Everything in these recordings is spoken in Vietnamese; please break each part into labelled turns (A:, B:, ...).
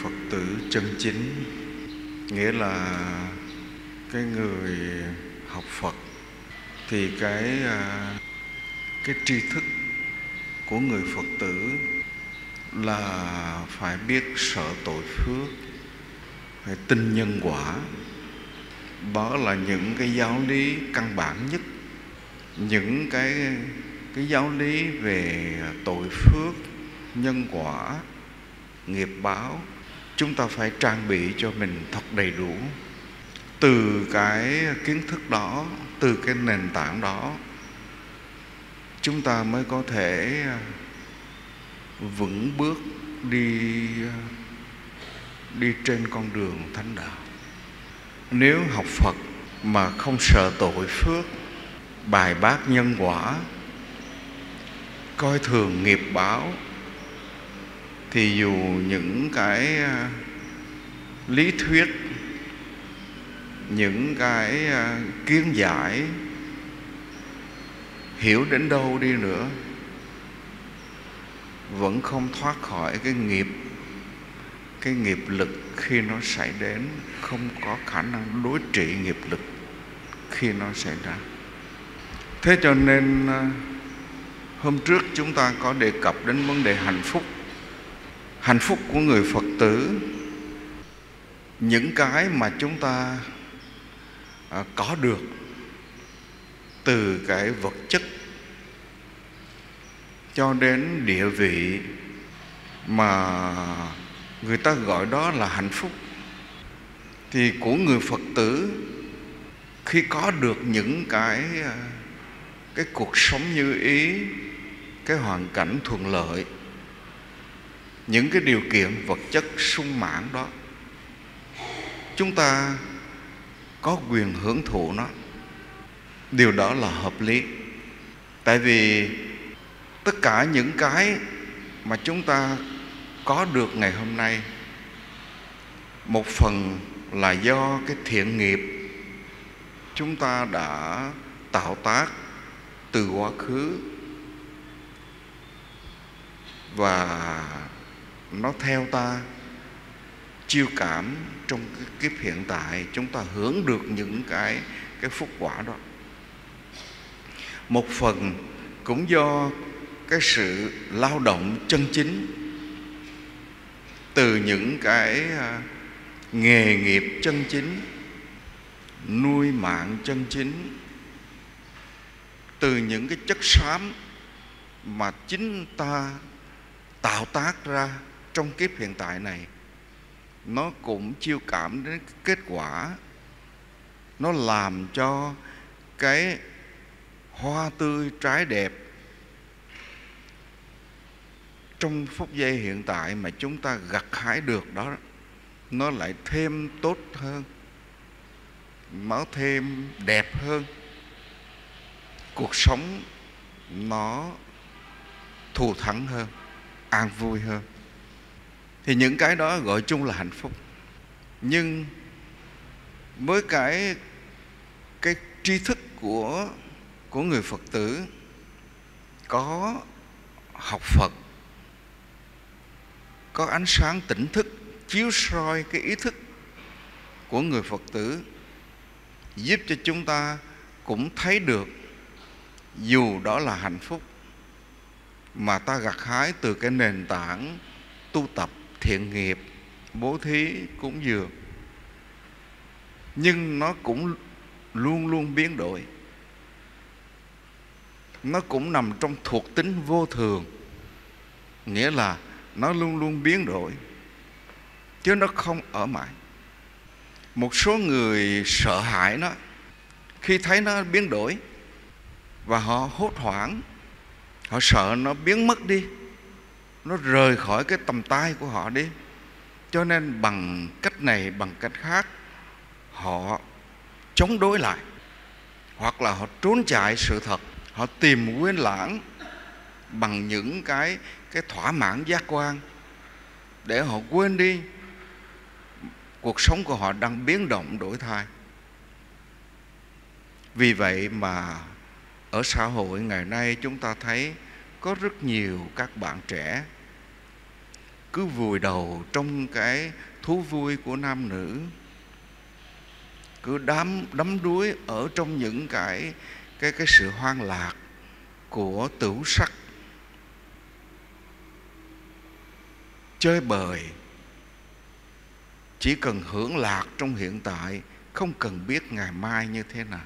A: Phật tử chân chính, nghĩa là cái người học Phật thì cái tri thức của người Phật tử là phải biết sợ tội phước, phải tin nhân quả. Đó là những cái giáo lý căn bản nhất, những cái giáo lý về tội phước, nhân quả, nghiệp báo. Chúng ta phải trang bị cho mình thật đầy đủ. Từ cái kiến thức đó, từ cái nền tảng đó, chúng ta mới có thể vững bước đi trên con đường thánh đạo. Nếu học Phật mà không sợ tội phước, bài bác nhân quả, coi thường nghiệp báo, thì dù những cái lý thuyết, những cái kiến giải hiểu đến đâu đi nữa, vẫn không thoát khỏi cái nghiệp lực khi nó xảy đến, không có khả năng đối trị nghiệp lực khi nó xảy ra. Thế cho nên hôm trước chúng ta có đề cập đến vấn đề hạnh phúc. Hạnh phúc của người Phật tử, những cái mà chúng ta có được từ cái vật chất cho đến địa vị mà người ta gọi đó là hạnh phúc, thì của người Phật tử khi có được những cái cuộc sống như ý, cái hoàn cảnh thuận lợi, những cái điều kiện vật chất sung mãn đó, chúng ta có quyền hưởng thụ nó. Điều đó là hợp lý. Tại vì tất cả những cái mà chúng ta có được ngày hôm nay, một phần là do cái thiện nghiệp chúng ta đã tạo tác từ quá khứ, và nó theo ta chiêu cảm trong cái kiếp hiện tại, chúng ta hưởng được những cái phúc quả đó. Một phần cũng do cái sự lao động chân chính, từ những cái nghề nghiệp chân chính, nuôi mạng chân chính, từ những cái chất xám mà chính ta tạo tác ra trong kiếp hiện tại này, nó cũng chiêu cảm đến kết quả. Nó làm cho cái hoa tươi trái đẹp trong phút giây hiện tại mà chúng ta gặt hái được đó, nó lại thêm tốt hơn, nó thêm đẹp hơn, cuộc sống nó thù thắng hơn, an vui hơn. Thì những cái đó gọi chung là hạnh phúc. Nhưng với cái tri thức của người Phật tử, có học Phật, có ánh sáng tỉnh thức chiếu soi cái ý thức của người Phật tử, giúp cho chúng ta cũng thấy được dù đó là hạnh phúc mà ta gặt hái từ cái nền tảng tu tập thiện nghiệp, bố thí, cúng dường, nhưng nó cũng luôn luôn biến đổi. Nó cũng nằm trong thuộc tính vô thường, nghĩa là nó luôn luôn biến đổi, chứ nó không ở mãi. Một số người sợ hãi nó khi thấy nó biến đổi, và họ hốt hoảng, họ sợ nó biến mất đi, nó rời khỏi cái tầm tay của họ đi. Cho nên bằng cách này bằng cách khác, họ chống đối lại, hoặc là họ trốn chạy sự thật, họ tìm quên lãng bằng những cái thỏa mãn giác quan, để họ quên đi cuộc sống của họ đang biến động đổi thay. Vì vậy mà ở xã hội ngày nay chúng ta thấy có rất nhiều các bạn trẻ cứ vùi đầu trong cái thú vui của nam nữ, cứ đắm đuối ở trong những cái sự hoang lạc của tửu sắc, chơi bời, chỉ cần hưởng lạc trong hiện tại, không cần biết ngày mai như thế nào.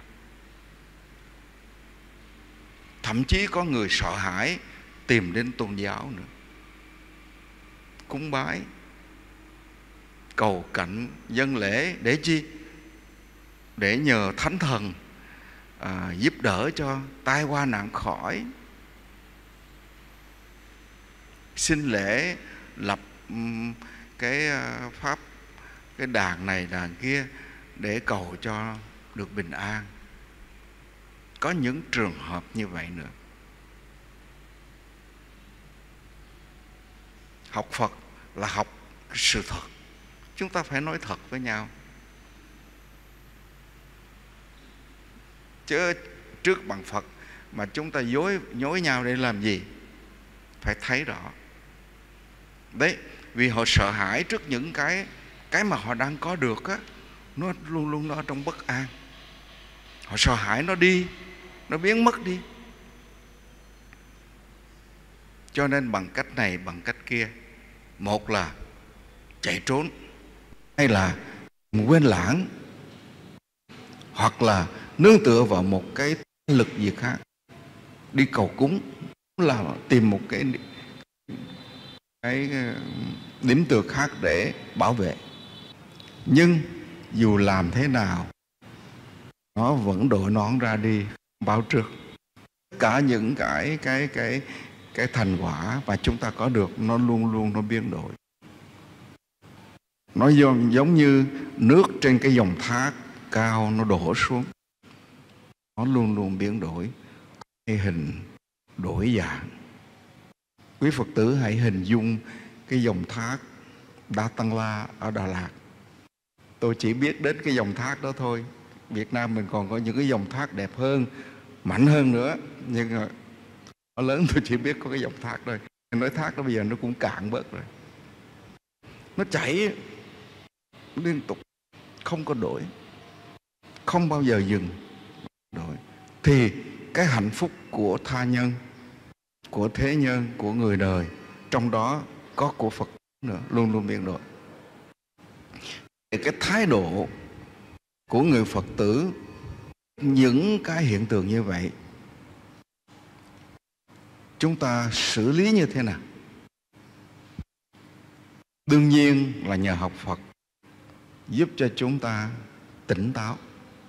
A: Thậm chí có người sợ hãi tìm đến tôn giáo nữa, cúng bái, cầu cạnh, dâng lễ để chi? Để nhờ thánh thần giúp đỡ cho tai qua nạn khỏi. Xin lễ lập cái pháp, cái đàn này đàn kia để cầu cho được bình an. Có những trường hợp như vậy nữa. Học Phật là học sự thật. Chúng ta phải nói thật với nhau. Chứ trước bằng Phật mà chúng ta nhối nhau để làm gì? Phải thấy rõ. Đấy, vì họ sợ hãi trước những cái mà họ đang có được á, nó luôn luôn ở trong bất an. Họ sợ hãi nó đi, nó biến mất đi. Cho nên bằng cách này, bằng cách kia, một là chạy trốn, hay là quên lãng, hoặc là nương tựa vào một cái lực gì khác, đi cầu cúng, là tìm một cái điểm tựa khác để bảo vệ. Nhưng dù làm thế nào, nó vẫn đội nón ra đi báo trước. Tất cả những cái thành quả mà chúng ta có được, nó luôn luôn nó biến đổi. Nó giống như nước trên cái dòng thác cao nó đổ xuống, nó luôn luôn biến đổi, thay hình đổi dạng. Quý Phật tử hãy hình dung cái dòng thác Đa Tăng La ở Đà Lạt. Tôi chỉ biết đến cái dòng thác đó thôi. Việt Nam mình còn có những cái dòng thác đẹp hơn, mạnh hơn nữa, nhưng mà ở lớn tôi chỉ biết có cái dòng thác thôi. Nói thác đó bây giờ nó cũng cạn bớt rồi. Nó chảy liên tục, không có đổi, không bao giờ dừng đổi. Thì cái hạnh phúc của tha nhân, của thế nhân, của người đời, trong đó có của Phật nữa, luôn luôn biến đổi. Cái thái độ của người Phật tử những cái hiện tượng như vậy, chúng ta xử lý như thế nào? Đương nhiên là nhờ học Phật giúp cho chúng ta tỉnh táo,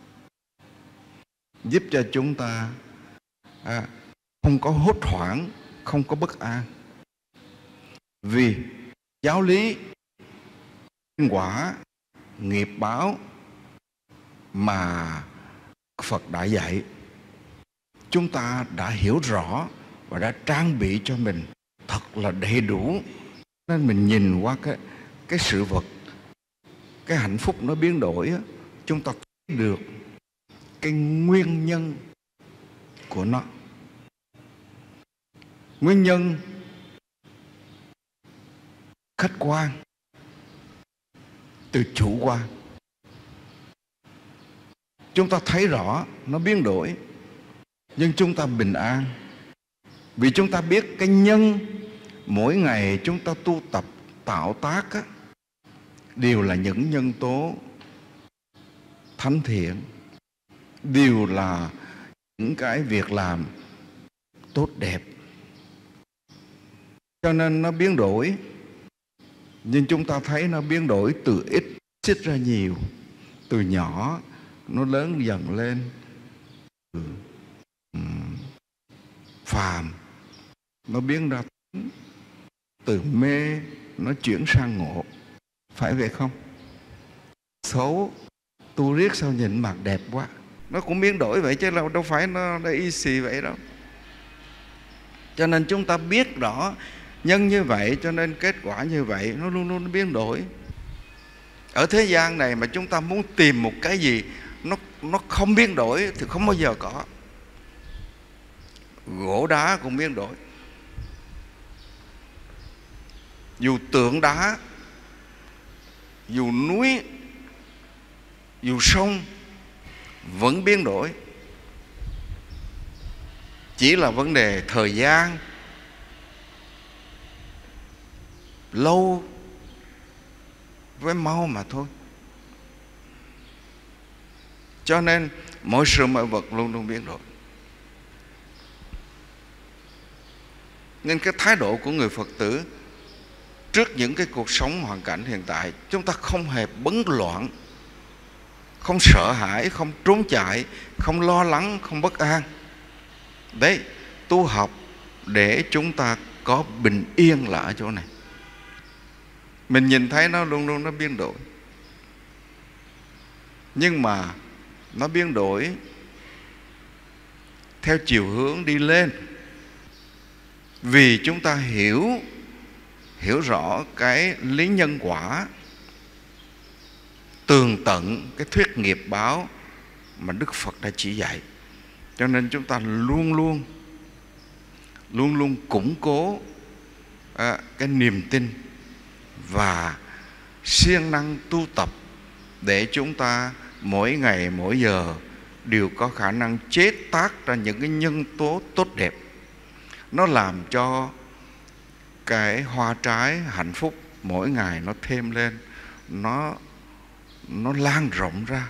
A: giúp cho chúng ta không có hốt hoảng, không có bất an. Vì giáo lý, quả, nghiệp báo mà Phật đã dạy, chúng ta đã hiểu rõ và đã trang bị cho mình thật là đầy đủ. Nên mình nhìn qua cái sự vật, cái hạnh phúc nó biến đổi, chúng ta thấy được cái nguyên nhân của nó. Nguyên nhân khách quan từ chủ quan. Chúng ta thấy rõ nó biến đổi, nhưng chúng ta bình an. Vì chúng ta biết cái nhân mỗi ngày chúng ta tu tập tạo tác á, đều là những nhân tố thánh thiện, đều là những cái việc làm tốt đẹp. Cho nên nó biến đổi. Nhưng chúng ta thấy nó biến đổi từ ít xích ra nhiều, từ nhỏ nó lớn dần lên, từ phàm nó biến ra, từ mê nó chuyển sang ngộ. Phải vậy không? Xấu tu riết sao nhìn mặt đẹp quá, nó cũng biến đổi vậy chứ đâu phải nó easy vậy đâu. Cho nên chúng ta biết rõ nhân như vậy, cho nên kết quả như vậy, nó luôn luôn biến đổi. Ở thế gian này mà chúng ta muốn tìm một cái gì nó không biến đổi thì không bao giờ có. Gỗ đá cũng biến đổi, dù tượng đá, dù núi, dù sông vẫn biến đổi. Chỉ là vấn đề thời gian lâu với mau mà thôi. Cho nên mọi sự mọi vật luôn luôn biến đổi. Nên cái thái độ của người Phật tử trước những cái cuộc sống hoàn cảnh hiện tại, chúng ta không hề bấn loạn, không sợ hãi, không trốn chạy, không lo lắng, không bất an. Đấy, tu học để chúng ta có bình yên là ở chỗ này. Mình nhìn thấy nó luôn luôn nó biến đổi, nhưng mà nó biến đổi theo chiều hướng đi lên, vì chúng ta hiểu rõ cái lý nhân quả, tường tận cái thuyết nghiệp báo mà Đức Phật đã chỉ dạy. Cho nên chúng ta luôn luôn củng cố cái niềm tin và siêng năng tu tập, để chúng ta mỗi ngày mỗi giờ đều có khả năng chế tác ra những cái nhân tố tốt đẹp. Nó làm cho cái hoa trái hạnh phúc mỗi ngày nó thêm lên, nó lan rộng ra,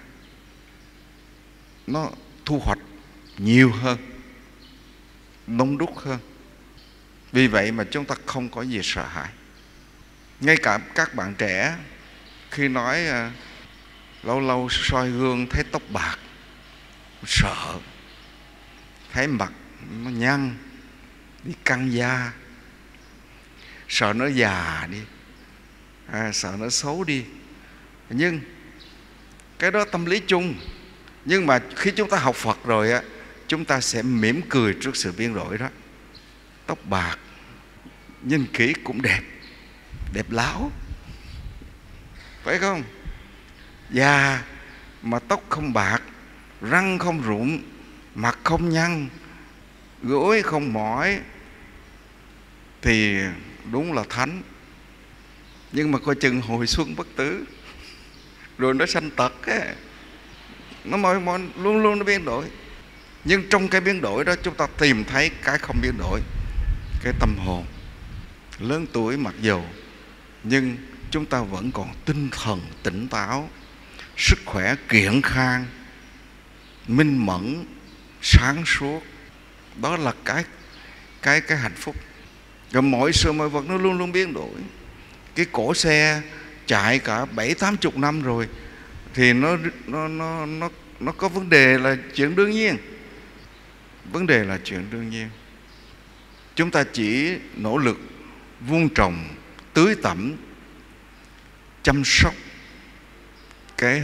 A: nó thu hoạch nhiều hơn, đông đúc hơn. Vì vậy mà chúng ta không có gì sợ hãi. Ngay cả các bạn trẻ khi nói lâu lâu soi gương thấy tóc bạc, sợ, thấy mặt nó nhăn, đi căng da, sợ nó già đi, sợ nó xấu đi. Nhưng cái đó tâm lý chung. Nhưng mà khi chúng ta học Phật rồi á, chúng ta sẽ mỉm cười trước sự biến đổi đó. Tóc bạc nhìn kỹ cũng đẹp, đẹp láo, phải không? Già mà tóc không bạc, răng không rụng, mặt không nhăn, gối không mỏi thì đúng là thánh. Nhưng mà coi chừng hồi xuân bất tử rồi nó sanh tật á, nó luôn luôn nó biến đổi. Nhưng trong cái biến đổi đó chúng ta tìm thấy cái không biến đổi, cái tâm hồn. Lớn tuổi mặc dầu, nhưng chúng ta vẫn còn tinh thần tỉnh táo, sức khỏe kiện khang, minh mẫn, sáng suốt. Đó là cái hạnh phúc. Rồi mọi sự mọi vật nó luôn luôn biến đổi. Cái cỗ xe chạy cả 70-80 năm rồi thì nó có vấn đề là chuyện đương nhiên. Vấn đề là chuyện đương nhiên. Chúng ta chỉ nỗ lực vun trồng, tưới tẩm, chăm sóc cái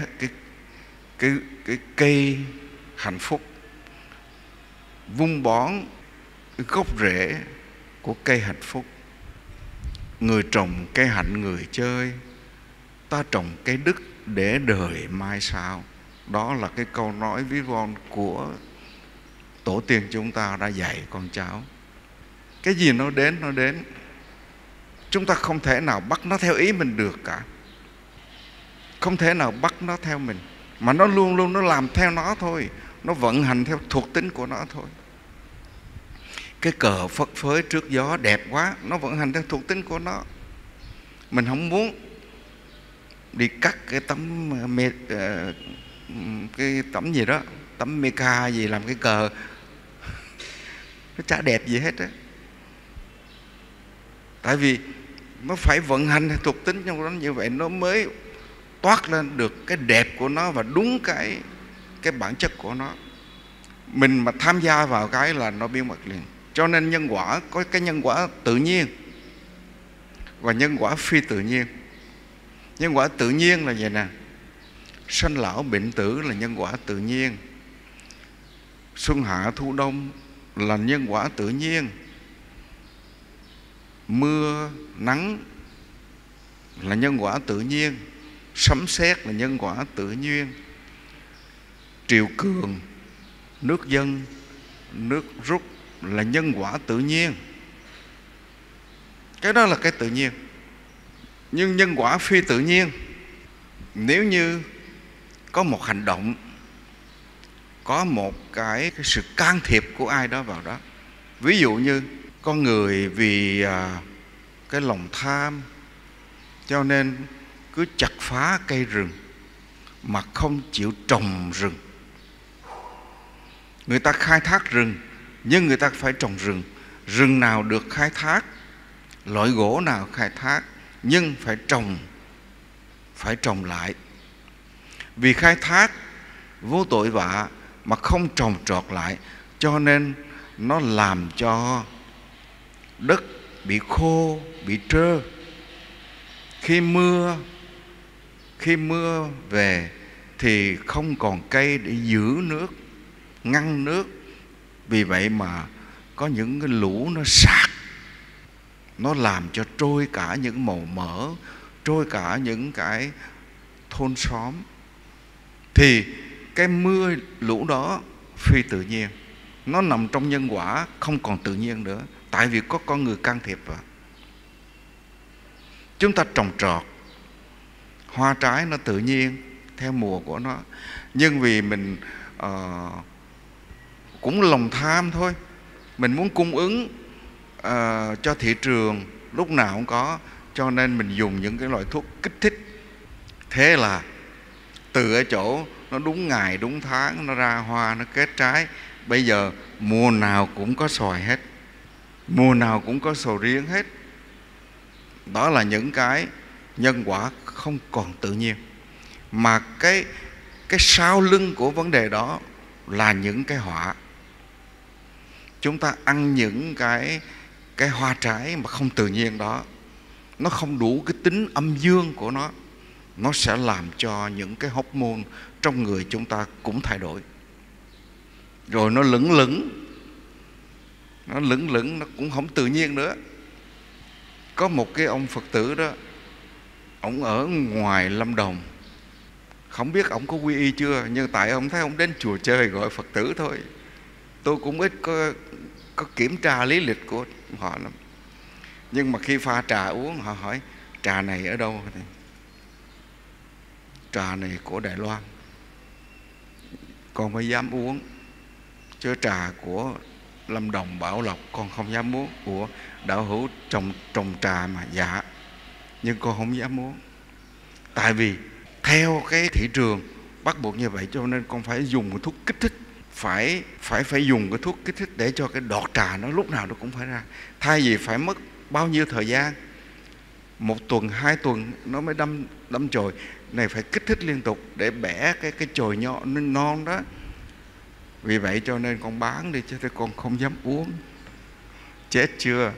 A: cây hạnh phúc, vun bón cái gốc rễ của cây hạnh phúc. Người trồng cây hạnh người chơi, ta trồng cây đức để đời mai sau. Đó là cái câu nói ví von của tổ tiên chúng ta đã dạy con cháu. Cái gì nó đến, chúng ta không thể nào bắt nó theo ý mình được cả. Không thể nào bắt nó theo mình, mà nó luôn luôn nó làm theo nó thôi. Nó vận hành theo thuộc tính của nó thôi. Cái cờ phất phới trước gió đẹp quá, nó vận hành theo thuộc tính của nó. Mình không muốn đi cắt cái tấm gì đó, tấm mica gì làm cái cờ, nó chả đẹp gì hết á. Tại vì nó phải vận hành theo thuộc tính trong đó, như vậy nó mới toát lên được cái đẹp của nó và đúng cái bản chất của nó. Mình mà tham gia vào cái là nó biến mất liền. Cho nên nhân quả có cái nhân quả tự nhiên và nhân quả phi tự nhiên. Nhân quả tự nhiên là vậy nè: sanh lão bệnh tử là nhân quả tự nhiên, xuân hạ thu đông là nhân quả tự nhiên, mưa nắng là nhân quả tự nhiên, sấm sét là nhân quả tự nhiên, triều cường, nước dâng, nước rút là nhân quả tự nhiên. Cái đó là cái tự nhiên. Nhưng nhân quả phi tự nhiên. Nếu như có một hành động, có một cái sự can thiệp của ai đó vào đó, ví dụ như con người vì cái lòng tham cho nên cứ chặt phá cây rừng mà không chịu trồng rừng. Người ta khai thác rừng nhưng người ta phải trồng rừng. Rừng nào được khai thác, loại gỗ nào khai thác, nhưng phải trồng lại. Vì khai thác vô tội vạ mà không trồng trọt lại, cho nên nó làm cho đất bị khô, bị trơ. Khi mưa về thì không còn cây để giữ nước, ngăn nước. Vì vậy mà có những cái lũ nó sạt, nó làm cho trôi cả những màu mỡ, trôi cả những cái thôn xóm. Thì cái mưa lũ đó phi tự nhiên, nó nằm trong nhân quả, không còn tự nhiên nữa, tại vì có con người can thiệp vào. Chúng ta trồng trọt hoa trái nó tự nhiên theo mùa của nó, nhưng vì mình cũng lòng tham thôi, mình muốn cung ứng cho thị trường lúc nào cũng có, cho nên mình dùng những cái loại thuốc kích thích. Thế là từ ở chỗ nó đúng ngày đúng tháng nó ra hoa, nó kết trái. Bây giờ mùa nào cũng có xoài hết, mùa nào cũng có sầu riêng hết. Đó là những cái nhân quả không còn tự nhiên. Mà cái sau lưng của vấn đề đó là những cái họa. Chúng ta ăn những cái hoa trái mà không tự nhiên đó, nó không đủ cái tính âm dương của nó sẽ làm cho những cái hormone trong người chúng ta cũng thay đổi. Rồi nó lững lững, nó cũng không tự nhiên nữa. Có một cái ông Phật tử đó, ông ở ngoài Lâm Đồng, không biết ông có quy y chưa, nhưng tại ông thấy ông đến chùa chơi gọi Phật tử thôi. Tôi cũng ít có kiểm tra lý lịch của họ lắm. Nhưng mà khi pha trà uống, họ hỏi trà này ở đâu? Trà này của Đài Loan, con mới dám uống. Chứ trà của Lâm Đồng, Bảo Lộc con không dám uống. Của đạo hữu trồng trà mà. Dạ, nhưng con không dám uống. Tại vì theo cái thị trường bắt buộc như vậy, cho nên con phải dùng cái thuốc kích thích. Phải dùng cái thuốc kích thích để cho cái đọt trà nó lúc nào nó cũng phải ra. Thay vì phải mất bao nhiêu thời gian, 1 tuần, 2 tuần nó mới đâm chồi. Này phải kích thích liên tục để bẻ cái chồi non đó. Vì vậy cho nên con bán đi, chứ con không dám uống. Chết chưa?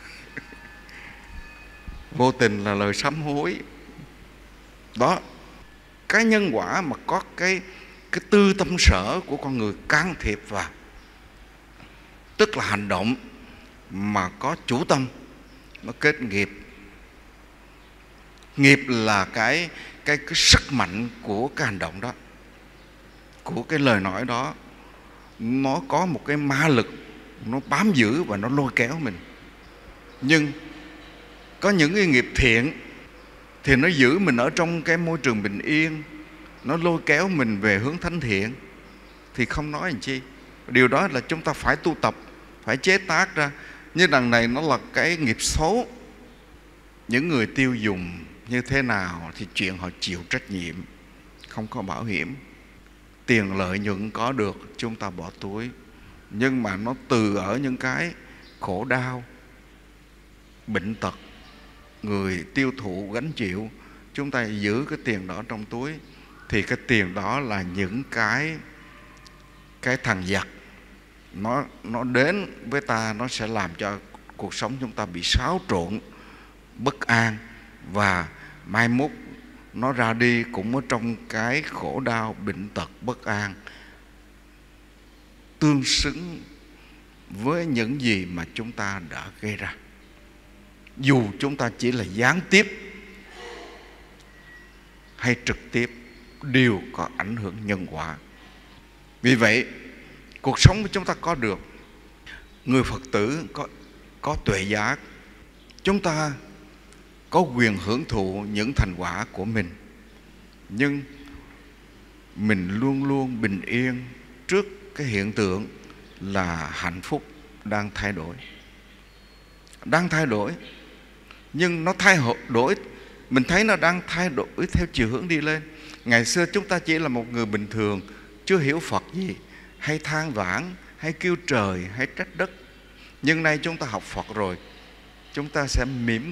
A: Vô tình là lời sám hối. Đó, cái nhân quả mà có cái tư tâm sở của con người can thiệp vào, tức là hành động mà có chủ tâm, nó kết nghiệp. Nghiệp là cái sức mạnh của cái hành động đó, của cái lời nói đó. Nó có một cái ma lực, nó bám giữ và nó lôi kéo mình. Nhưng có những cái nghiệp thiện thì nó giữ mình ở trong cái môi trường bình yên, nó lôi kéo mình về hướng thánh thiện, thì không nói làm chi. Điều đó là chúng ta phải tu tập, phải chế tác ra. Như đằng này nó là cái nghiệp xấu. Những người tiêu dùng như thế nào thì chuyện họ chịu trách nhiệm, không có bảo hiểm. Tiền lợi nhuận có được chúng ta bỏ túi, nhưng mà nó từ ở những cái khổ đau, bệnh tật, người tiêu thụ gánh chịu. Chúng ta giữ cái tiền đó trong túi, thì cái tiền đó là những cái thằng giặc nó đến với ta, nó sẽ làm cho cuộc sống chúng ta bị xáo trộn, bất an, và mai mốt nó ra đi cũng ở trong cái khổ đau, bệnh tật, bất an, tương xứng với những gì mà chúng ta đã gây ra. Dù chúng ta chỉ là gián tiếp hay trực tiếp, đều có ảnh hưởng nhân quả. Vì vậy, cuộc sống của chúng ta có được, người Phật tử có tuệ giác, chúng ta có quyền hưởng thụ những thành quả của mình, nhưng mình luôn luôn bình yên trước cái hiện tượng là hạnh phúc đang thay đổi. Đang thay đổi, nhưng nó thay đổi, mình thấy nó đang thay đổi theo chiều hướng đi lên. Ngày xưa chúng ta chỉ là một người bình thường, chưa hiểu Phật gì, hay than vãn, hay kêu trời, hay trách đất. Nhưng nay chúng ta học Phật rồi, chúng ta sẽ mỉm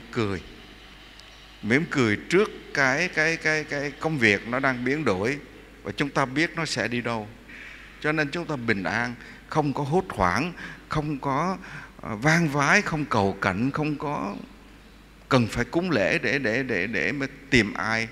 A: cười trước cái công việc nó đang biến đổi, và chúng ta biết nó sẽ đi đâu. Cho nên chúng ta bình an, không có hốt hoảng, không có van vái, không cầu cạnh, không có cần phải cúng lễ để mà tìm ai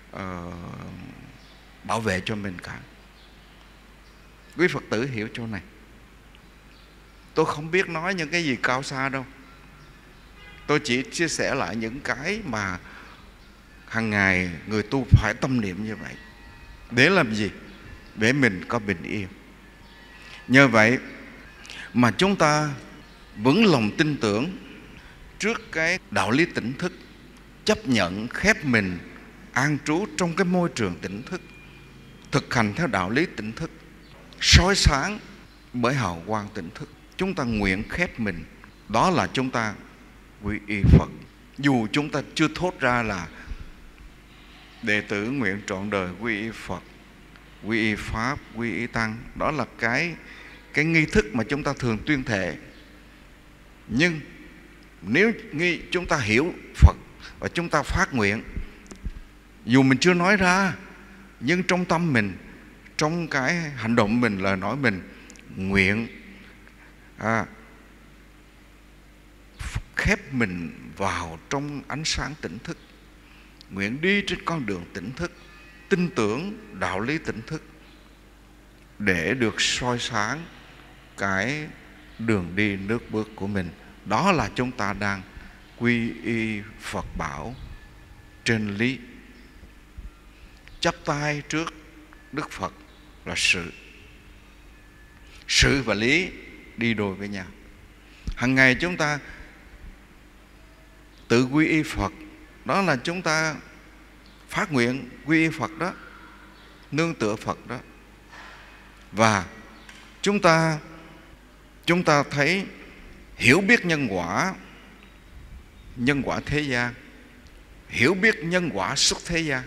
A: bảo vệ cho mình cả. Quý Phật tử hiểu chỗ này. Tôi không biết nói những cái gì cao xa đâu. Tôi chỉ chia sẻ lại những cái mà hàng ngày người tu phải tâm niệm như vậy. Để làm gì? Để mình có bình yên. Nhờ vậy mà chúng ta vững lòng tin tưởng trước cái đạo lý tỉnh thức, chấp nhận khép mình an trú trong cái môi trường tỉnh thức, thực hành theo đạo lý tỉnh thức, soi sáng bởi hào quang tỉnh thức. Chúng ta nguyện khép mình, đó là chúng ta quy y Phật. Dù chúng ta chưa thốt ra là đệ tử nguyện trọn đời quy y Phật, quy y Pháp, quy y Tăng, đó là cái nghi thức mà chúng ta thường tuyên thệ. Nhưng nếu chúng ta hiểu Phật và chúng ta phát nguyện, dù mình chưa nói ra, nhưng trong tâm mình, trong cái hành động mình, lời nói mình, nguyện khép mình vào trong ánh sáng tỉnh thức, nguyện đi trên con đường tỉnh thức, tin tưởng đạo lý tỉnh thức để được soi sáng cái đường đi nước bước của mình. Đó là chúng ta đang quy y Phật bảo trên lý. Chắp tay trước Đức Phật là sự và lý đi đôi với nhau. Hằng ngày chúng ta tự quy y Phật, đó là chúng ta phát nguyện quy y Phật đó, nương tựa Phật đó. Và chúng ta thấy hiểu biết nhân quả thế gian, hiểu biết nhân quả xuất thế gian.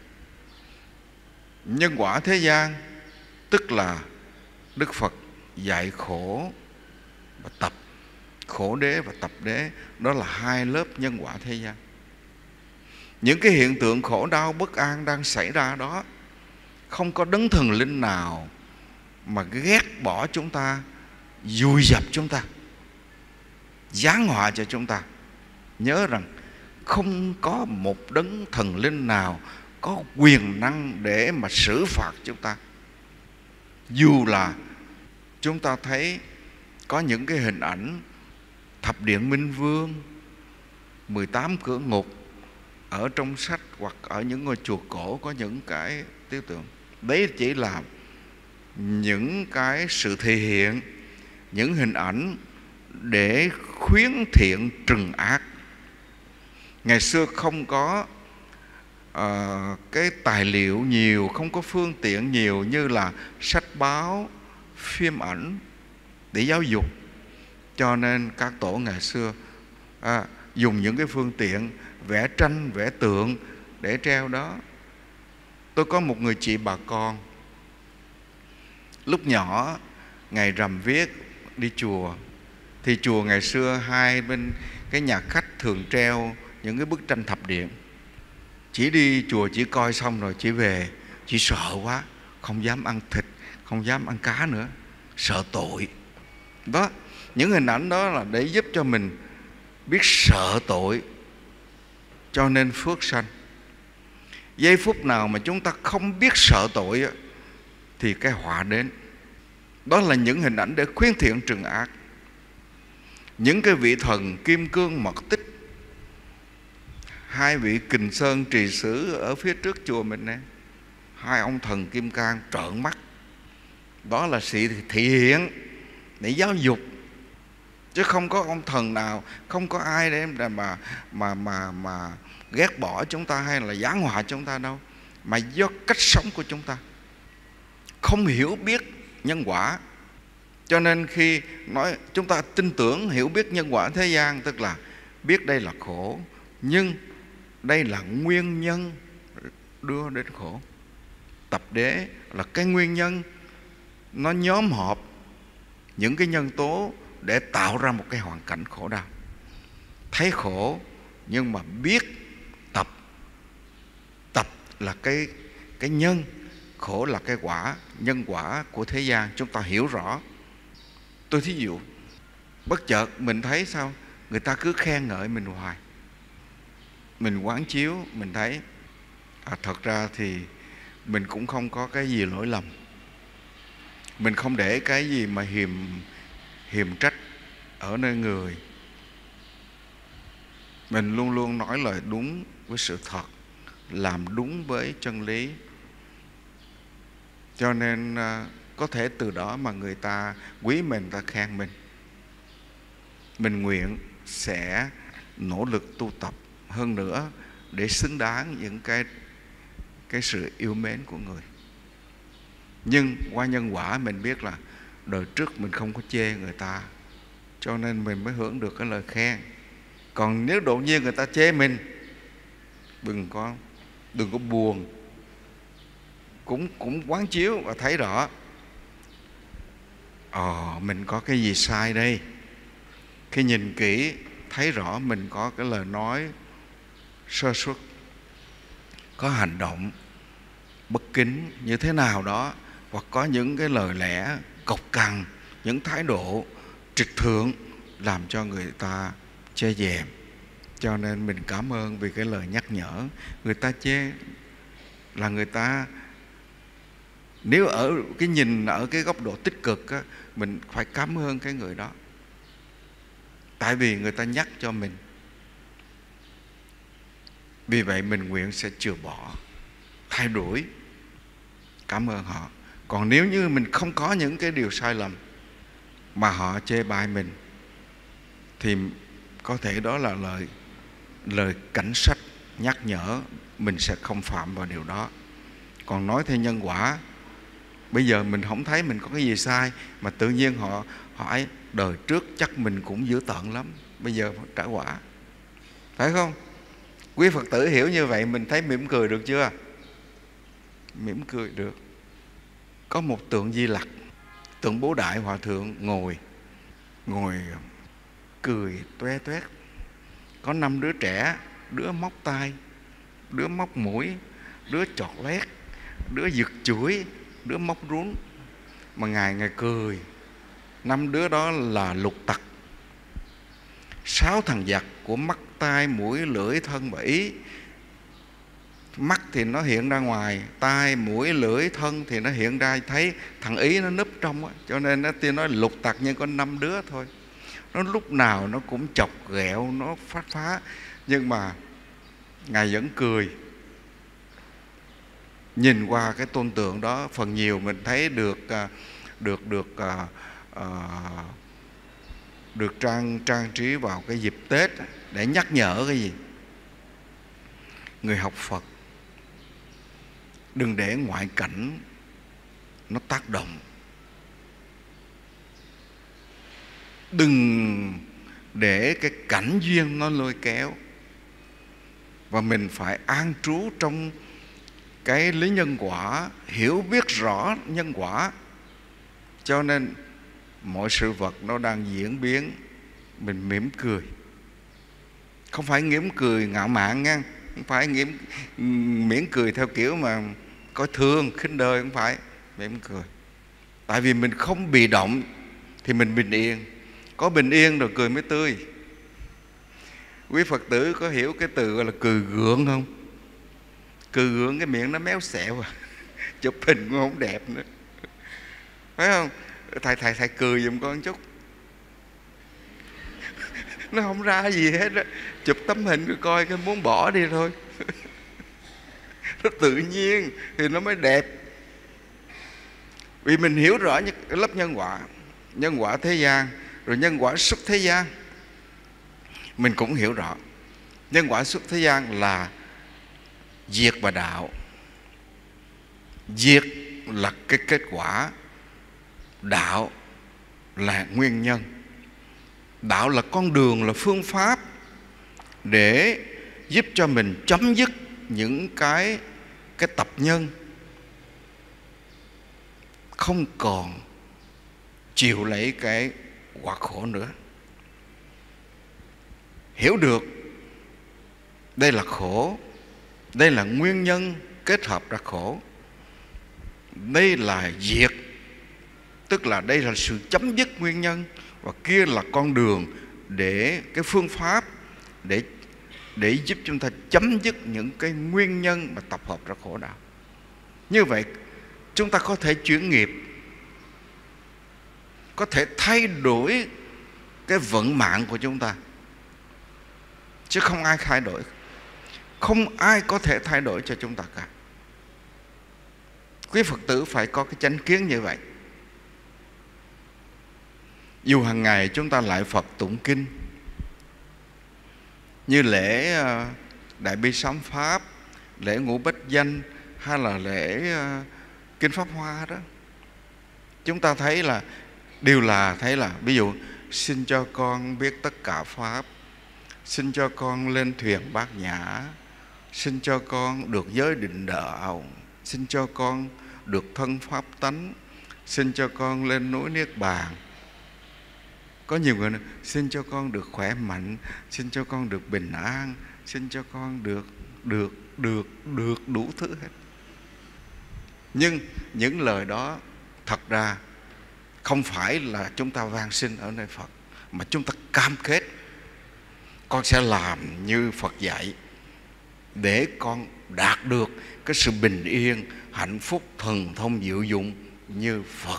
A: Nhân quả thế gian tức là Đức Phật dạy khổ và tập, khổ đế và tập đế. Đó là hai lớp nhân quả thế gian. Những cái hiện tượng khổ đau bất an đang xảy ra đó, không có đấng thần linh nào mà ghét bỏ chúng ta, vùi dập chúng ta, giáng họa cho chúng ta. Nhớ rằng không có một đấng thần linh nào có quyền năng để mà xử phạt chúng ta. Dù là chúng ta thấy có những cái hình ảnh thập điện Minh Vương, 18 cửa ngục ở trong sách hoặc ở những ngôi chùa cổ, có những cái tiêu tượng. Đấy chỉ là những cái sự thể hiện, những hình ảnh để khuyến thiện trừng ác. Ngày xưa không có cái tài liệu nhiều, không có phương tiện nhiều như là sách báo, phim ảnh để giáo dục. Cho nên các tổ ngày xưa dùng những cái phương tiện vẽ tranh, vẽ tượng để treo đó. Tôi có một người chị bà con, lúc nhỏ ngày rằm viết đi chùa, thì chùa ngày xưa hai bên cái nhà khách thường treo những cái bức tranh thập điện. Chỉ đi chùa chỉ coi xong rồi chỉ về, chỉ sợ quá, không dám ăn thịt, không dám ăn cá nữa, sợ tội. Đó, những hình ảnh đó là để giúp cho mình biết sợ tội, cho nên phước sanh. Giây phút nào mà chúng ta không biết sợ tội thì cái họa đến. Đó là những hình ảnh để khuyến thiện trừng ác. Những cái vị thần kim cương mật tích, hai vị Kình Sơn Trì Sử ở phía trước chùa mình nè, hai ông thần kim cang trợn mắt. Đó là sự thị hiện để giáo dục, chứ không có ông thần nào, không có ai để mà ghét bỏ chúng ta hay là giáng họa chúng ta đâu, mà do cách sống của chúng ta không hiểu biết nhân quả. Cho nên khi nói chúng ta tin tưởng hiểu biết nhân quả thế gian, tức là biết đây là khổ, nhưng đây là nguyên nhân đưa đến khổ. Tập đế là cái nguyên nhân, nó nhóm họp những cái nhân tố để tạo ra một cái hoàn cảnh khổ đau. Thấy khổ nhưng mà biết tập. Tập là cái nhân, khổ là cái quả, nhân quả của thế gian chúng ta hiểu rõ. Tôi thí dụ, bất chợt mình thấy sao người ta cứ khen ngợi mình hoài. Mình quán chiếu, mình thấy thật ra thì mình cũng không có cái gì lỗi lầm. Mình không để cái gì mà hiềm trách ở nơi người. Mình luôn luôn nói lời đúng với sự thật, làm đúng với chân lý. Cho nên có thể từ đó mà người ta quý mình, ta khen mình. Mình nguyện sẽ nỗ lực tu tập hơn nữa để xứng đáng những cái sự yêu mến của người. Nhưng qua nhân quả mình biết là đời trước mình không có chê người ta, cho nên mình mới hưởng được cái lời khen. Còn nếu đột nhiên người ta chê mình, đừng có buồn, cũng quán chiếu và thấy rõ mình có cái gì sai đây. Khi nhìn kỹ thấy rõ mình có cái lời nói sơ suất, có hành động bất kính như thế nào đó, hoặc có những cái lời lẽ cộc cằn, những thái độ trịch thượng làm cho người ta chê dèm. Cho nên mình cảm ơn vì cái lời nhắc nhở. Người ta chê là người ta, nếu ở cái nhìn ở cái góc độ tích cực á, mình phải cảm ơn cái người đó, tại vì người ta nhắc cho mình. Vì vậy mình nguyện sẽ chừa bỏ, thay đổi, cảm ơn họ. Còn nếu như mình không có những cái điều sai lầm mà họ chê bai mình, thì có thể đó là lời cảnh sách nhắc nhở mình sẽ không phạm vào điều đó. Còn nói theo nhân quả, bây giờ mình không thấy mình có cái gì sai, mà tự nhiên họ hỏi đời trước chắc mình cũng dữ tợn lắm, bây giờ trả quả, phải không? Quý Phật tử hiểu như vậy mình thấy mỉm cười được chưa? Mỉm cười được. Có một tượng Di Lặc, tượng Bố Đại Hòa Thượng ngồi cười toe toét. Có 5 đứa trẻ, đứa móc tai, đứa móc mũi, đứa chọt lét, đứa giật chuỗi, đứa móc rún, mà Ngài cười. 5 đứa đó là lục tặc, 6 thằng giặc của mắt, tai, mũi, lưỡi, thân và ý. Mắt thì nó hiện ra ngoài, tai, mũi, lưỡi, thân thì nó hiện ra thấy thằng ý nó núp trong á. Cho nên nó tiên nói lục tặc nhưng có 5 đứa thôi. Nó lúc nào nó cũng chọc ghẹo, nó phát phá, nhưng mà Ngài vẫn cười. Nhìn qua cái tôn tượng đó, phần nhiều mình thấy được trang trí vào cái dịp Tết để nhắc nhở cái gì? Người học Phật đừng để ngoại cảnh nó tác động, đừng để cái cảnh duyên nó lôi kéo, và mình phải an trú trong cái lý nhân quả, hiểu biết rõ nhân quả. Cho nên mọi sự vật nó đang diễn biến, mình mỉm cười. Không phải mỉm cười ngạo mạn nha, không phải mỉm cười theo kiểu mà coi thường, khinh đời, không phải. Mỉm cười. Tại vì mình không bị động thì mình bình yên. Có bình yên rồi cười mới tươi. Quý Phật tử có hiểu cái từ gọi là cười gượng không? Cười gượng cái miệng nó méo xẹo à. Chụp hình cũng không đẹp nữa, phải không? Thầy cười giùm con chút. Nó không ra gì hết đó. Chụp tấm hình rồi coi cái muốn bỏ đi thôi. Nó tự nhiên thì nó mới đẹp. Vì mình hiểu rõ cái lớp nhân quả thế gian, rồi nhân quả xuất thế gian, mình cũng hiểu rõ. Nhân quả xuất thế gian là diệt và đạo. Diệt là cái kết quả, đạo là nguyên nhân. Đạo là con đường, là phương pháp để giúp cho mình chấm dứt những cái tập nhân, không còn chịu lấy cái quả khổ nữa. Hiểu được đây là khổ, đây là nguyên nhân kết hợp ra khổ, đây là diệt, tức là đây là sự chấm dứt nguyên nhân, và kia là con đường để cái phương pháp để giúp chúng ta chấm dứt những cái nguyên nhân mà tập hợp ra khổ đau. Như vậy chúng ta có thể chuyển nghiệp, có thể thay đổi cái vận mạng của chúng ta, chứ không ai thay đổi. Không ai có thể thay đổi cho chúng ta cả. Quý Phật tử phải có cái chánh kiến như vậy. Dù hàng ngày chúng ta lại Phật tụng kinh, như lễ Đại Bi Sám Pháp, lễ Ngũ Bách Danh, hay là lễ Kinh Pháp Hoa đó, chúng ta thấy là đều là thấy là ví dụ xin cho con biết tất cả Pháp, xin cho con lên thuyền Bát Nhã, xin cho con được giới định đạo, xin cho con được thân pháp tánh, xin cho con lên núi Niết Bàn. Có nhiều người nói, xin cho con được khỏe mạnh, xin cho con được bình an, xin cho con được đủ thứ hết. Nhưng những lời đó thật ra không phải là chúng ta van xin ở nơi Phật, mà chúng ta cam kết con sẽ làm như Phật dạy để con đạt được cái sự bình yên, hạnh phúc, thần thông diệu dụng như Phật.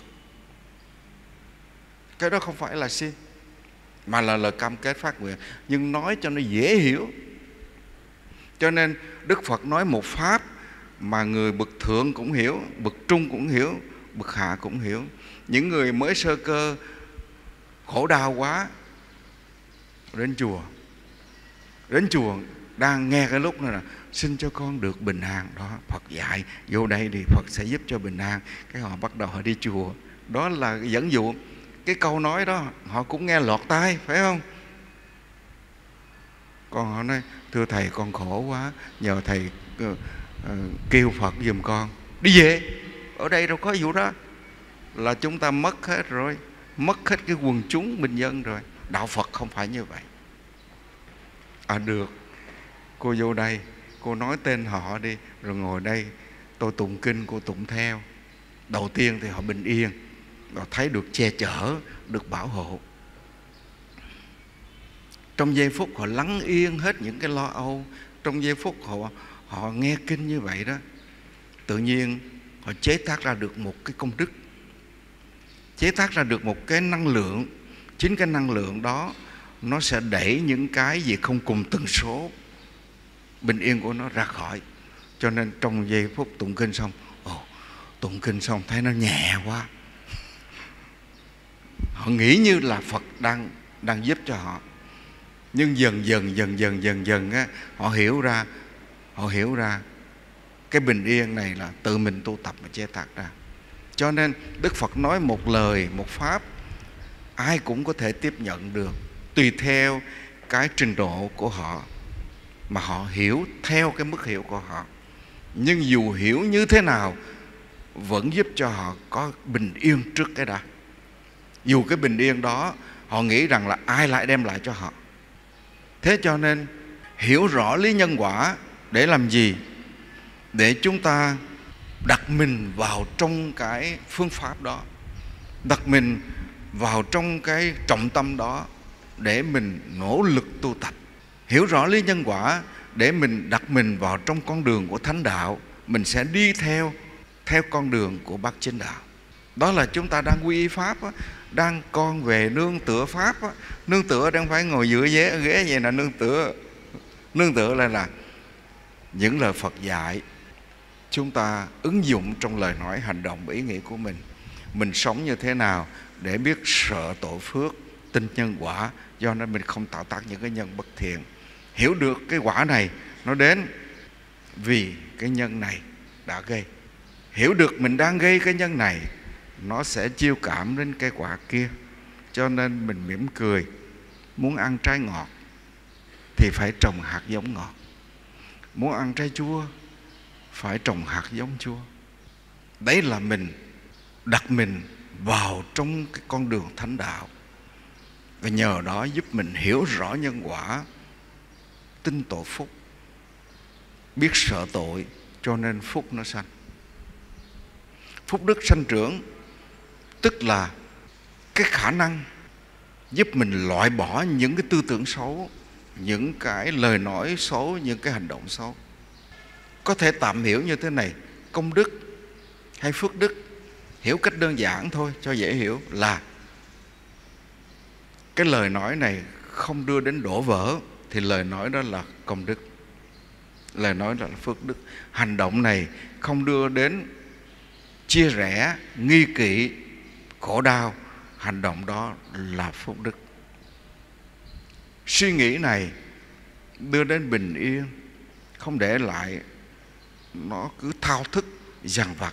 A: Cái đó không phải là xin, mà là lời cam kết phát nguyện, nhưng nói cho nó dễ hiểu. Cho nên Đức Phật nói một pháp mà người bậc thượng cũng hiểu, bậc trung cũng hiểu, bậc hạ cũng hiểu. Những người mới sơ cơ khổ đau quá, đến chùa đang nghe cái lúc này là xin cho con được bình an đó, Phật dạy vô đây thì Phật sẽ giúp cho bình an. Cái họ bắt đầu họ đi chùa, đó là dẫn dụ. Cái câu nói đó họ cũng nghe lọt tai, phải không? Còn họ nói thưa thầy con khổ quá, nhờ thầy kêu Phật giùm con, đi về. Ở đây đâu có vụ đó, là chúng ta mất hết rồi, mất hết cái quần chúng bình dân rồi. Đạo Phật không phải như vậy. Được, cô vô đây, cô nói tên họ đi, rồi ngồi đây tôi tụng kinh, cô tụng theo. Đầu tiên thì họ bình yên, họ thấy được che chở, được bảo hộ. Trong giây phút họ lắng yên hết những cái lo âu, trong giây phút họ nghe kinh như vậy đó, tự nhiên họ chế tác ra được một cái công đức, chế tác ra được một cái năng lượng. Chính cái năng lượng đó nó sẽ đẩy những cái gì không cùng tần số bình yên của nó ra khỏi. Cho nên trong giây phút tụng kinh xong, tụng kinh xong thấy nó nhẹ quá, họ nghĩ như là Phật đang giúp cho họ. Nhưng dần dần á, họ hiểu ra cái bình yên này là tự mình tu tập mà chế tác ra. Cho nên Đức Phật nói một lời, một pháp, ai cũng có thể tiếp nhận được, tùy theo cái trình độ của họ mà họ hiểu theo cái mức hiểu của họ. Nhưng dù hiểu như thế nào vẫn giúp cho họ có bình yên trước cái đã. Dù cái bình yên đó họ nghĩ rằng là ai lại đem lại cho họ. Thế cho nên hiểu rõ lý nhân quả để làm gì? Để chúng ta đặt mình vào trong cái phương pháp đó, đặt mình vào trong cái trọng tâm đó để mình nỗ lực tu tập. Hiểu rõ lý nhân quả để mình đặt mình vào trong con đường của thánh đạo, mình sẽ đi theo con đường của bát chánh đạo. Đó là chúng ta đang quy y pháp á, đang con về nương tựa pháp á. Nương tựa đang phải ngồi dựa ghế vậy là nương tựa. Nương tựa là những lời Phật dạy, chúng ta ứng dụng trong lời nói, hành động và ý nghĩ của mình. Mình sống như thế nào để biết sợ tội phước, tin nhân quả, do nên mình không tạo tác những cái nhân bất thiện. hiểu được cái quả này nó đến vì cái nhân này đã gây. Hiểu được mình đang gây cái nhân này, nó sẽ chiêu cảm đến cái quả kia. Cho nên mình mỉm cười. Muốn ăn trái ngọt thì phải trồng hạt giống ngọt. Muốn ăn trái chua phải trồng hạt giống chua. Đấy là mình đặt mình vào trong cái con đường thánh đạo, và nhờ đó giúp mình hiểu rõ nhân quả, tin tội phúc, biết sợ tội, cho nên phúc nó sanh. Phúc đức sanh trưởng tức là cái khả năng giúp mình loại bỏ những cái tư tưởng xấu, những cái lời nói xấu, những cái hành động xấu. Có thể tạm hiểu như thế này: công đức hay phước đức, hiểu cách đơn giản thôi cho dễ hiểu, là cái lời nói này không đưa đến đổ vỡ thì lời nói đó là công đức, lời nói đó là phước đức. Hành động này không đưa đến chia rẽ, nghi kỵ, khổ đau, hành động đó là phúc đức. Suy nghĩ này đưa đến bình yên, không để lại nó cứ thao thức dằn vặt,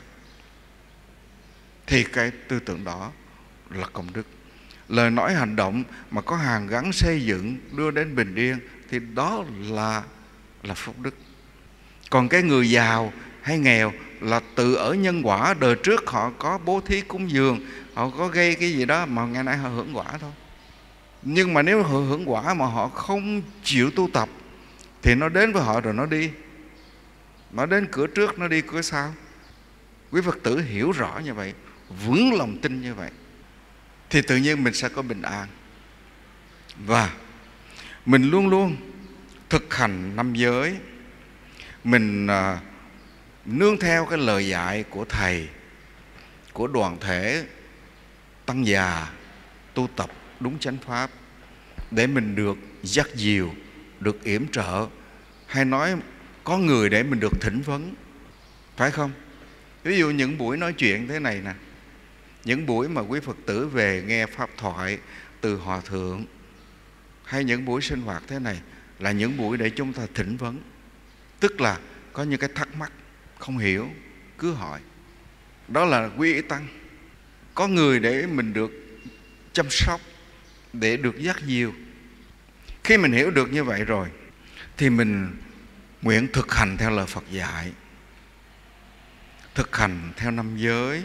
A: thì cái tư tưởng đó là công đức. Lời nói hành động mà có hàn gắn xây dựng, đưa đến bình yên, thì đó là phúc đức. Còn cái người giàu hay nghèo là tự ở nhân quả, đời trước họ có bố thí cúng dường, họ có gây cái gì đó mà ngày nay họ hưởng quả thôi. Nhưng mà nếu họ hưởng quả mà họ không chịu tu tập thì nó đến với họ rồi nó đi. Nó đến cửa trước, nó đi cửa sau. Quý Phật tử hiểu rõ như vậy, vững lòng tin như vậy, thì tự nhiên mình sẽ có bình an. Và mình luôn luôn thực hành năm giới. Mình nương theo cái lời dạy của Thầy, của đoàn thể tăng già, tu tập đúng chánh pháp, để mình được dắt dìu, được yểm trợ, hay nói có người để mình được thỉnh vấn, phải không? Ví dụ những buổi nói chuyện thế này nè, những buổi mà quý Phật tử về nghe pháp thoại từ Hòa Thượng, hay những buổi sinh hoạt thế này là những buổi để chúng ta thỉnh vấn. Tức là có những cái thắc mắc không hiểu, cứ hỏi. Đó là quy y tăng. Có người để mình được chăm sóc, để được dắt dìu. Khi mình hiểu được như vậy rồi thì mình nguyện thực hành theo lời Phật dạy, thực hành theo năm giới,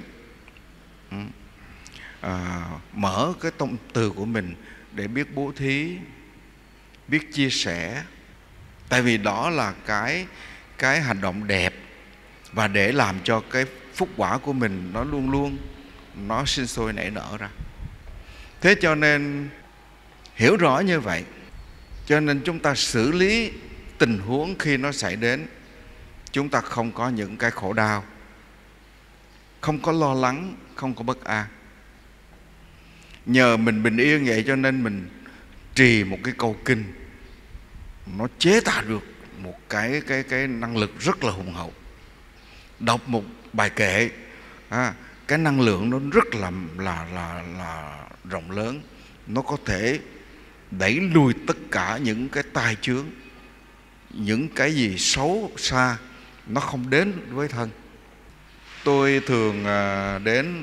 A: mở cái tâm từ của mình để biết bố thí, biết chia sẻ. Tại vì đó là cái hành động đẹp, và để làm cho cái phúc quả của mình nó luôn luôn nó sinh sôi nảy nở ra. Thế cho nên hiểu rõ như vậy, cho nên chúng ta xử lý tình huống khi nó xảy đến, chúng ta không có những cái khổ đau, không có lo lắng, không có bất an. Nhờ mình bình yên vậy cho nên mình trì một cái câu kinh, nó chế tạo được một cái năng lực rất là hùng hậu. Đọc một bài kệ, cái năng lượng nó rất là rộng lớn. Nó có thể đẩy lùi tất cả những cái tai chướng, những cái gì xấu xa nó không đến với thân. Tôi thường đến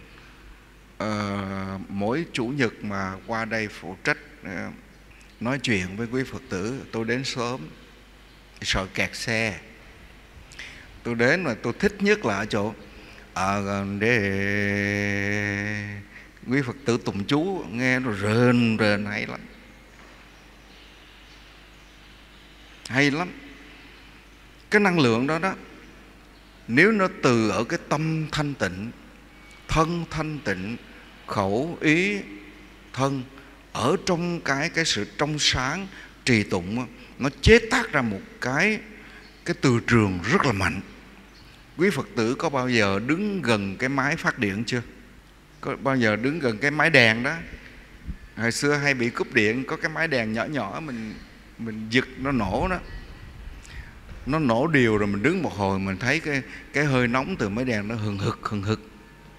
A: mỗi chủ nhật mà qua đây phụ trách nói chuyện với quý Phật tử. Tôi đến sớm, sợ kẹt xe. Tôi đến mà tôi thích nhất là ở chỗ để quý Phật tử tụng chú, nghe nó rền hay lắm. Hay lắm. Cái năng lượng đó đó, nếu nó từ ở cái tâm thanh tịnh, thân thanh tịnh, khẩu ý thân, ở trong cái sự trong sáng trì tụng, nó chế tác ra một cái từ trường rất là mạnh. Quý Phật tử có bao giờ đứng gần cái máy phát điện chưa? Có bao giờ đứng gần cái máy đèn đó? Hồi xưa hay bị cúp điện, có cái máy đèn nhỏ nhỏ mình giật nó nổ đó. Nó nổ đều rồi mình đứng một hồi mình thấy cái hơi nóng từ máy đèn nó hừng hực.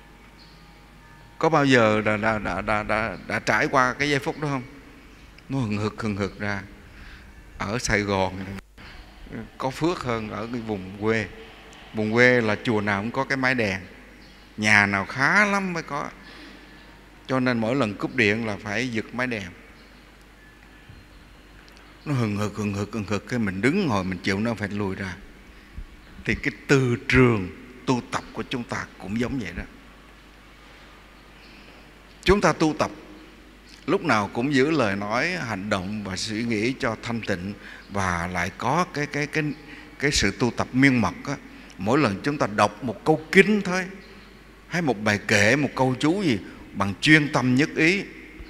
A: Có bao giờ đã trải qua cái giây phút đó không? Nó hừng hực ra. ở Sài Gòn có phước hơn ở cái vùng quê. Vùng quê là chùa nào cũng có cái máy đèn, nhà nào khá lắm mới có, cho nên mỗi lần cúp điện là phải giật máy đèn. Nó hừng hực cái mình đứng ngồi mình chịu nó phải lùi ra. Thì cái từ trường tu tập của chúng ta cũng giống vậy đó. Chúng ta tu tập lúc nào cũng giữ lời nói, hành động và suy nghĩ cho thanh tịnh, và lại có cái sự tu tập miên mật á. Mỗi lần chúng ta đọc một câu kinh thôi, hay một bài kệ, một câu chú gì, bằng chuyên tâm nhất ý,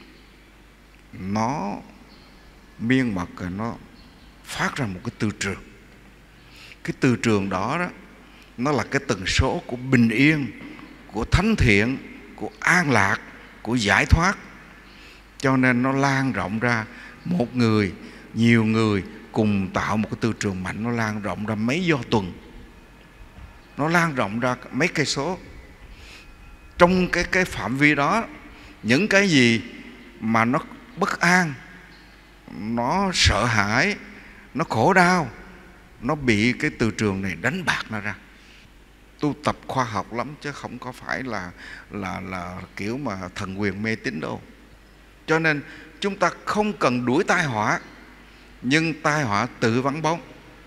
A: nó miên mật rồi nó phát ra một cái từ trường. Cái từ trường đó, nó là cái tần số của bình yên, của thánh thiện, của an lạc, của giải thoát. Cho nên nó lan rộng ra, một người, nhiều người cùng tạo một cái từ trường mạnh, nó lan rộng ra mấy do tuần, nó lan rộng ra mấy cây số. Trong cái phạm vi đó, những cái gì mà nó bất an, nó sợ hãi, nó khổ đau, nó bị cái từ trường này đánh bạc nó ra. Tu tập khoa học lắm chứ không có phải là kiểu mà thần quyền mê tín đâu. Cho nên chúng ta không cần đuổi tai họa, nhưng tai họa tự vắng bóng.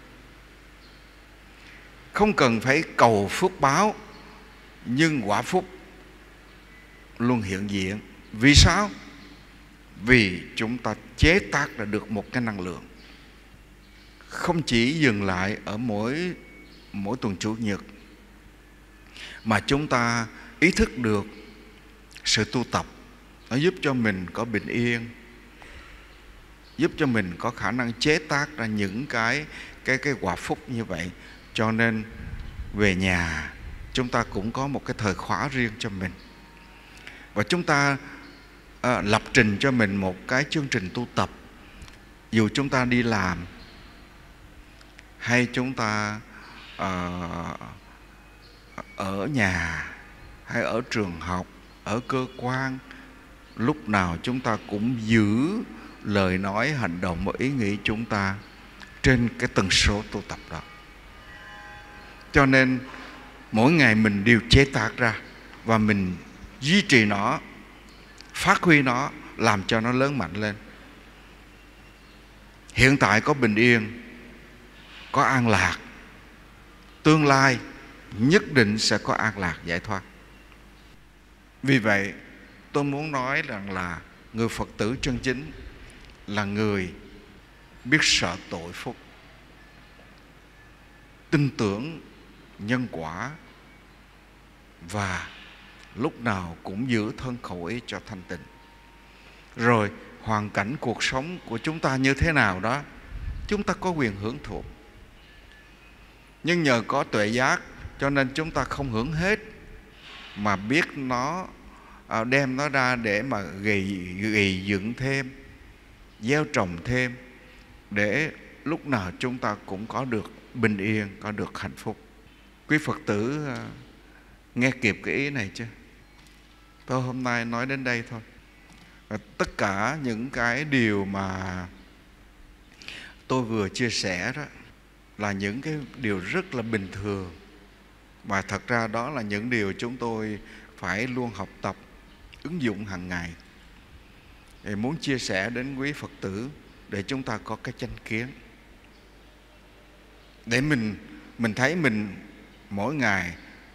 A: Không cần phải cầu phước báo, nhưng quả phúc luôn hiện diện. Vì sao? Vì chúng ta chế tác ra được một cái năng lượng, không chỉ dừng lại ở mỗi tuần Chủ nhật, mà chúng ta ý thức được sự tu tập nó giúp cho mình có bình yên, giúp cho mình có khả năng chế tác ra những cái quả phúc như vậy. Cho nên về nhà chúng ta cũng có một cái thời khóa riêng cho mình, và chúng ta lập trình cho mình một cái chương trình tu tập. Dù chúng ta đi làm hay chúng ta ở nhà hay ở trường học, ở cơ quan, lúc nào chúng ta cũng giữ lời nói, hành động và ý nghĩ chúng ta trên cái tần số tu tập đó. Cho nên mỗi ngày mình đều chế tác ra, và mình duy trì nó, phát huy nó, làm cho nó lớn mạnh lên. Hiện tại có bình yên, có an lạc, tương lai nhất định sẽ có an lạc, giải thoát. Vì vậy tôi muốn nói rằng là người Phật tử chân chính là người biết sợ tội phúc, tin tưởng nhân quả, và lúc nào cũng giữ thân khẩu ý cho thanh tịnh. Rồi hoàn cảnh cuộc sống của chúng ta như thế nào đó, chúng ta có quyền hưởng thụ. Nhưng nhờ có tuệ giác cho nên chúng ta không hưởng hết, mà biết nó, đem nó ra để mà gầy dựng thêm, gieo trồng thêm, để lúc nào chúng ta cũng có được bình yên, có được hạnh phúc. Quý Phật tử nghe kịp cái ý này chưa? Tôi hôm nay nói đến đây thôi. Tất cả những cái điều mà tôi vừa chia sẻ đó là những cái điều rất là bình thường, mà thật ra đó là những điều chúng tôi phải luôn học tập, ứng dụng hàng ngày. Thì muốn chia sẻ đến quý Phật tử để chúng ta có cái chánh kiến, để mình thấy mình mỗi ngày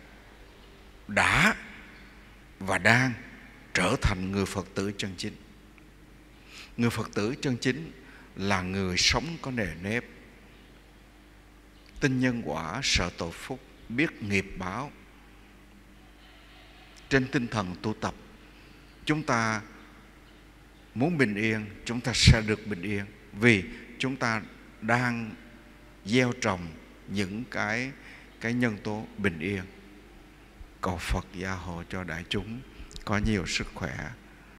A: đã và đang trở thành người Phật tử chân chính. Người Phật tử chân chính là người sống có nề nếp, tin nhân quả, sợ tội phúc, biết nghiệp báo. Trên tinh thần tu tập, chúng ta muốn bình yên, chúng ta sẽ được bình yên, vì chúng ta đang gieo trồng những cái nhân tố bình yên. Cầu Phật gia hộ cho đại chúng có nhiều sức khỏe,